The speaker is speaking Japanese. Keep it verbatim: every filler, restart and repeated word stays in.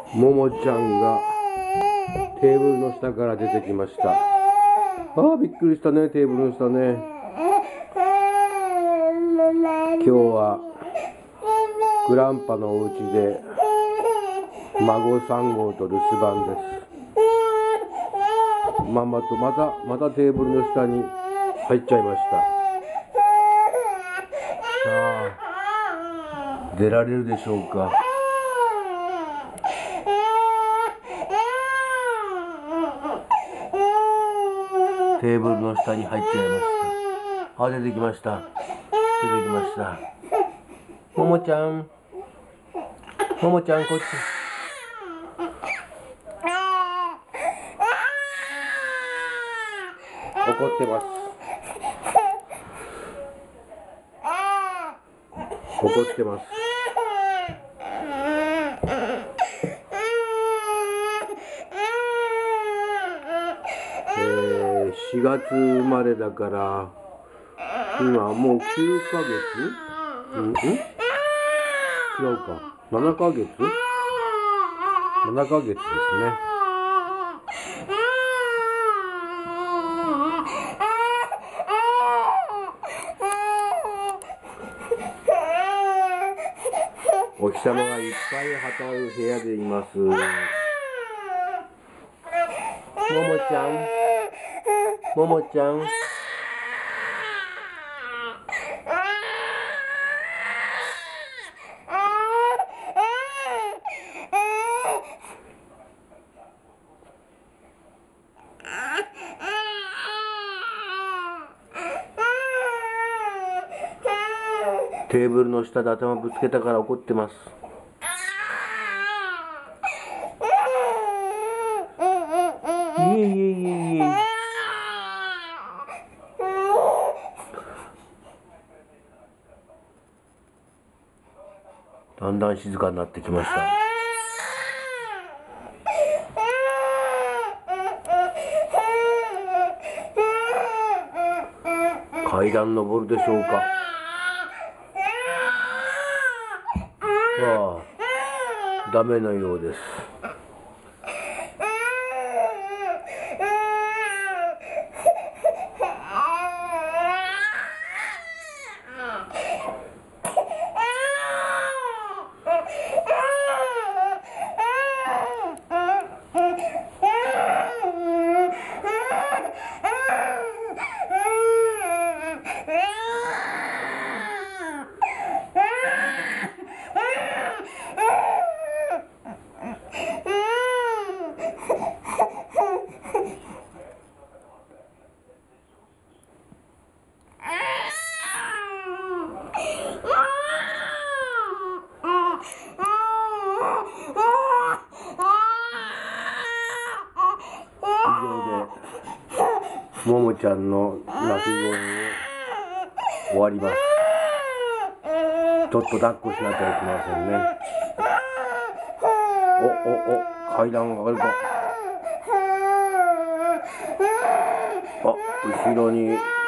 ももちゃんがテーブルの下から出てきました。ああ、びっくりしたね、テーブルの下ね。今日はグランパのお家で孫さん号と留守番です。ママとまたまたテーブルの下に入っちゃいました。さあ、出られるでしょうか。テーブルの下に入っちゃいました。あ、出てきました。出てきました。ももちゃん。ももちゃん、こっち。怒ってます。怒ってます。えー、しがつ生まれだから今もうきゅうかげつ、うん、うん、違うか、ななかげつななかげつですね。お日様がいっぱい当たる部屋でいます。ももちゃん、ももちゃん。テーブルの下で頭ぶつけたから怒ってます。いえいえいえいえ。だんだん静かになってきました。階段登るでしょうか。ああ、ダメのようです。以上でももちゃんの鳴き声を終わります。ちょっと抱っこしなきゃいけませんね。おおお、階段上がるか。あ、後ろに